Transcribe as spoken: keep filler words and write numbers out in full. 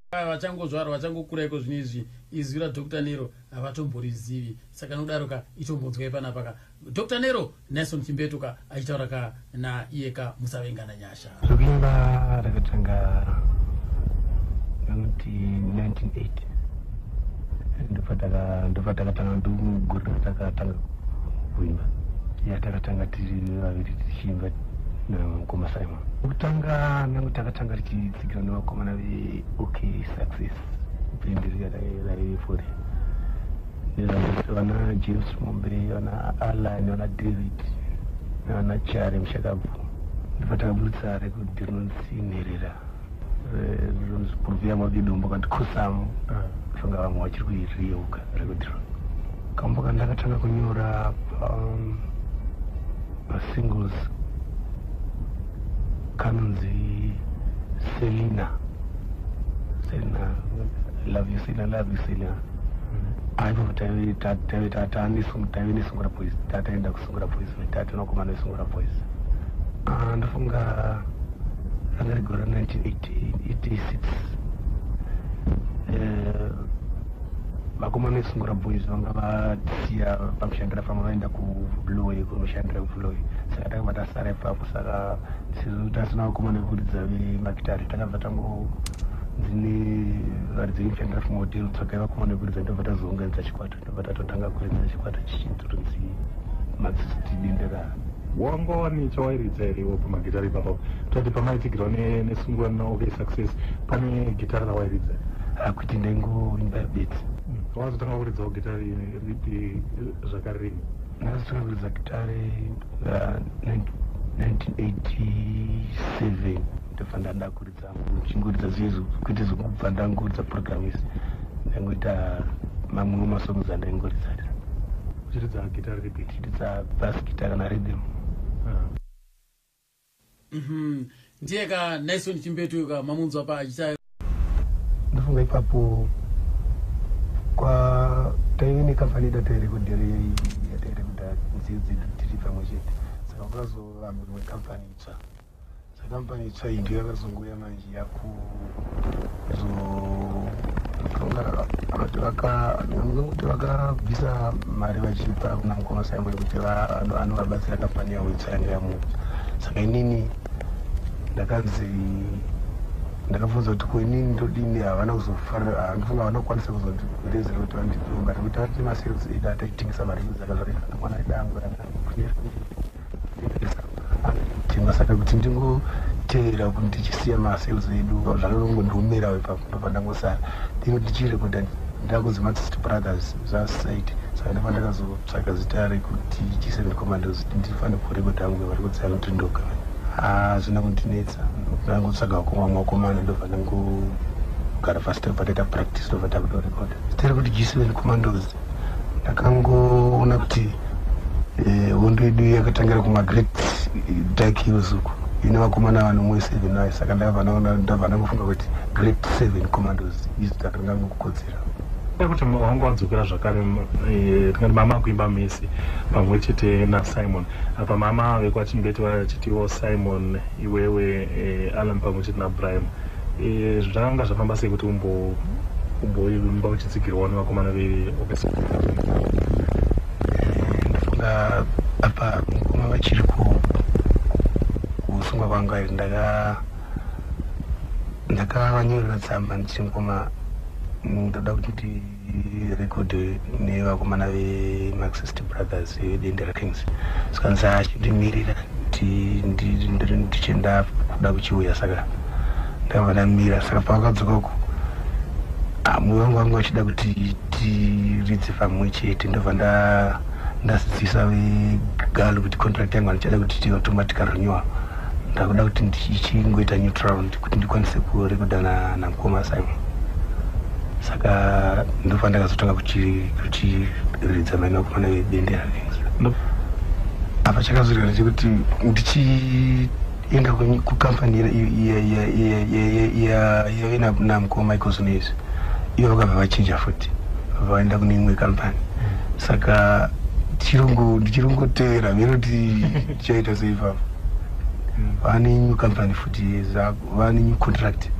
vachangozvara vachangokura iko zvinezvi izwi raDr Nero havatomborizivi saka nokudaroka itombodzwai panapa Dr Nero Naison Chimbetu achitaura ka naiye ka musavengana nyasha zvokuimba rakatanga kuti nineteen eighty ndobva takatanga ndogurira takatanga kuimba ya takatanga tiri vaviri tichiimba namukoma Simon kutanga nangu takatanga tichitsikira nevakomana veOK Success bhindi raifore vana James Mombe vana Alan vana David vana Chare Mushakabvu ndobva takaburutsa rekodhi rinonzi Nherera kuruvia mavidombo kandikosamu zvanga vamwe vachiri kuiriyeuka rekodhi ro kambo kandakatanga kunyora masingles kanonzi Selina Selina love you Selina love you Selina aivo taivenisungura boys tataenda kusungura boys vetatu nokomana vesungura boys ndafunga ranga rigora nineteen eighty-six vakomana vesungura boys vanga vasiya pamushandira pamwe vaenda kubloy kunoshandira kubloy saka takabva tasara ipapo saka tasina vakomana vekuridza vemakitari takabva tango dzine varidzi vemushandira pamahotero tsakai vakomana vekuridza ndobva tazounganidza chikwata ndobva tatotanga kuridza chikwata chichinzurunzi matsisiti dendera wanga wani chawairidza iriwo pamagitari ipapo toti pamaitigirwa nesungura naOK Success pane gitari rawairidza kuti ndaingoimba bedzi wazotanga kuridzawo gitari ripi zvakare rini ndakazotanga kuridza gitari nineteen eighty-seven ndobva ndada kuridza ndichingoridza zvezvo kwete zvokubva ndangoridza program isi ndangoita mamwewo masongs andaingoridza uchiridza gitari ripi chiridza bass guitar kana rhythm ndiye ka Naison Chimbetu ka mamunzwa pa achita ndofunga ipapo kwa taive nekambani datairekodheri yatairekodha nziyo dzedu tiri pamwe chete saka kwakazovamwe imwe kampani itsva saka kampani itsva iyi ndiyo yakazongouya manje yakuti vakabvisa mari vachipa kuna mukoma Simon kuti anovabatsira kampani yavo itsva yanga yamuva saka inini ndakanzi ndakabvunza kuti ko inini ndodini havana kuzofarira handifunga havana kukwanisa kuzorezera kuti vandiomba nekuti vatine masales edu ataitengesa mari dzaka zvakaita mwana edu angu tenga saka kuti ndingoteera kuti ndichisiya masales edu zvakanongondiomerawo ipapo pandangosara ndino ndichirekodha ndakunzi matsist brothers zvasite saka ndapa ndakazotsvaka zita rekuti G7 Commandos ndifane kurekodha hangu vari kudzaya kuti ndoga hazvina kundinetsa ndangotsvaga vakomana vakomana ndobva ndangogara pasi tobva taita practice ndobva takutorekodha zita rekuti G seven Commandos ndakangoona kuti hondo yedu yakatangira kumagreat dark hills uku ine vakomana vanomwe seven ayo saka ndabva ndangofunga kuti great seven Commandos izita ringangokukodzera kuti wangu wadzokera zvakare tingati mama kuimba mesi pamwe chete naSimon apa mama vekwachimbetu vachitiwo Simon iwewe Alan pamwe chete naBrian zvakanga zvafamba sei kuti umboimba uchitsigirwa nevakomana veOK ndafunga apa mukoma vachiri kusungwa kwangu ari ndakavanyorera tsamba ndichiri mukoma ndoda kuti ndirekodhe nevakomana veMarxist Brothers vedendera Kings saka ndisachindimira ndichenda kuda kuchiuya saka ndakabva ndamira saka pavakadzoka uku mwoyo wangu wangu vachida kuti tiridze pamwe chete ndobva ndasidzisa vegalo kuti contract yangu ndichada kuti ti automatic renewal ndakuda kuti ndichingoita neutral kuti ndikwanise kurekodha namukoma Simon saka ndofa ndakazotanga kuchiridza maina vakomana vedendera Kings apa chakazorera chekuti ndichienda kukampani yaive namukoma icosonesi ivo vakabva vachinja futi vaenda kune imwe kampani saka ndichirongotevera meroti chaita seipapo vane new company futi vane new contract